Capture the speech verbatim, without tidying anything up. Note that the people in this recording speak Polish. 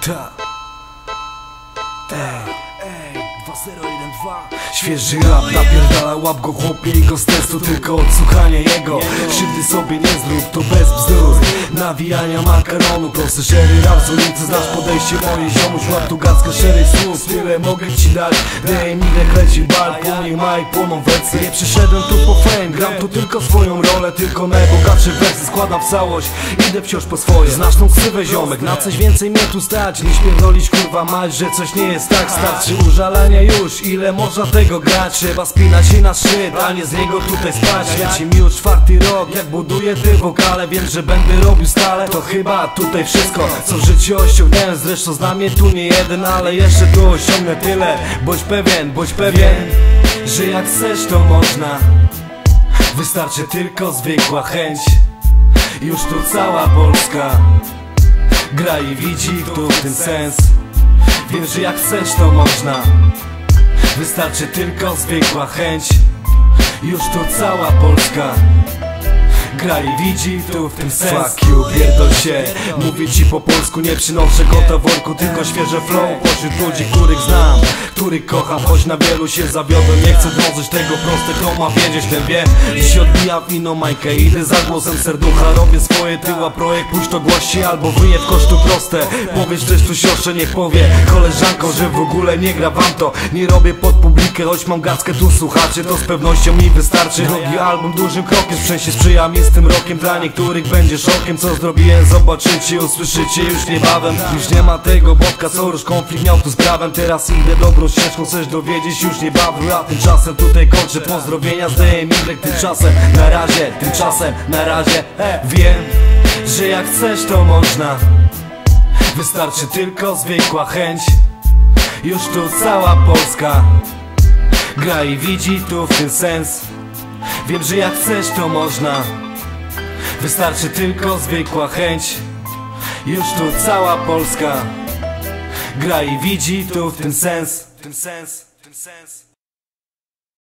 Ta. Ej, ej, dwa zero jeden dwa. Świeży rap napierdala, łap go chłopie i go z testu, tylko odsłuchanie jego. Krzywdy sobie nie zrób, to bez bzdur. Nawijania makaronu, prosty szery rap z ulicy. Znasz podejście moje ziomuś, łap tu gackę szerych słów. Tyle mogę ci dać, dej mi leci bal. Płonie ma i płoną wersy. Nie przyszedłem tu po fame, gram tu tylko swoją rolę. Tylko najbogatsze wersy składam w całość, idę wciąż po swoje. Znasz tą ksywę ziomek, na coś więcej mnie tu stać. Nie śpierdolić kurwa mać, że coś nie jest tak. Starczy użalania już, ile można tego grać. Trzeba spinać się na szczyt, a nie z niego tutaj spać. Leci mi już czwarty rok, jak buduję te wokale. Wiem, że będę robił stale, to chyba tutaj wszystko, co w życiu osiągnąłem. Zresztą znam mnie tu nie jeden, ale jeszcze tu osiągnę tyle. Bądź pewien, bądź pewien, że jak chcesz to można. Wystarczy tylko zwykła chęć. Już tu cała Polska gra i widzi tu w tym sens. Wiem, że jak chcesz to można. Wystarczy tylko zwykła chęć. Już tu cała Polska gra i widzi tu w tym sens. Fuck you, pierdol się. Mówię ci po polsku, nie przynoszę kota w worku, tylko świeże flow pośród ludzi, których znam, których kocham. Choć na wielu się zawiodłem, nie chcę drążyć tego proste. Kto ma wiedzieć, ten wie. Dziś odbija w inną majkę, idę za głosem serducha. Robię swoje tyła, projekt pójdź to głosi albo wyje w kosztu proste. Powiedz też tu siostrze, niech powie koleżanko, że w ogóle nie gra wam to. Nie robię pod publikę, choć mam gackę tu słuchaczy, to z pewnością mi wystarczy. Drugi album dużym krokiem, szczęście sprzyja mi z tym rokiem. Dla niektórych będzie szokiem, co zrobiłem, zobaczycie, usłyszycie już niebawem. Już nie ma tego bodka, co już konflikt miał tu z prawem. Teraz idę dobrą ścieżką, chcesz dowiedzieć już niebawem. A tymczasem tutaj kończę, pozdrowienia z D M Y. Tymczasem na razie, tymczasem na razie he. Wiem, że jak chcesz to można. Wystarczy tylko zwykła chęć. Już tu cała Polska gra i widzi tu w tym sens. Wiem, że jak chcesz to można. Wystarczy tylko zwykła chęć. Już tu cała Polska gra i widzi tu w tym sens. W tym sens, w tym sens.